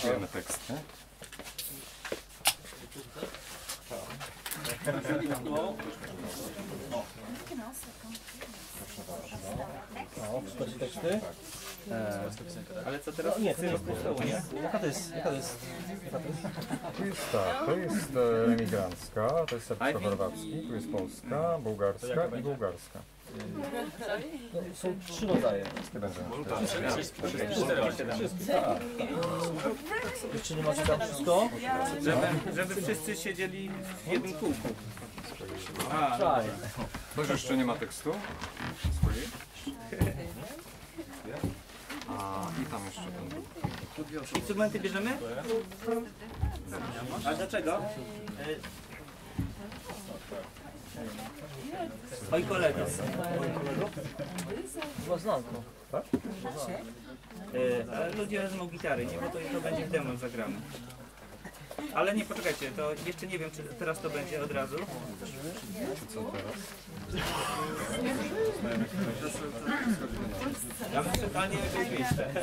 Dyktujemy teksty. O, czytacie teksty? Ale co teraz? Nie, to nie jest podstawu, nie? Jaka to jest? Tu jest tak, to jest emigrancka, to jest serbsko-chorwacki, tu jest polska, bułgarska i bułgarska. No, są 3 rodzaje. Wszystkie będziemy. Jeszcze nie macie tam wszystko? Żeby wszyscy siedzieli w jednym kółku. Czaj. Ktoś jeszcze nie ma tekstu swojej? A i tam jeszcze ten drugi. Instrumenty bierzemy? A dlaczego? Oj kolega. Chyba znalko. Tak? Ale ludzie wezmą gitary, nie? Bo to będzie demo zagramy. Ale nie, poczekajcie, to jeszcze nie wiem, czy teraz to będzie od razu. Co teraz? Ja muszę totalnie jakieś miejsce.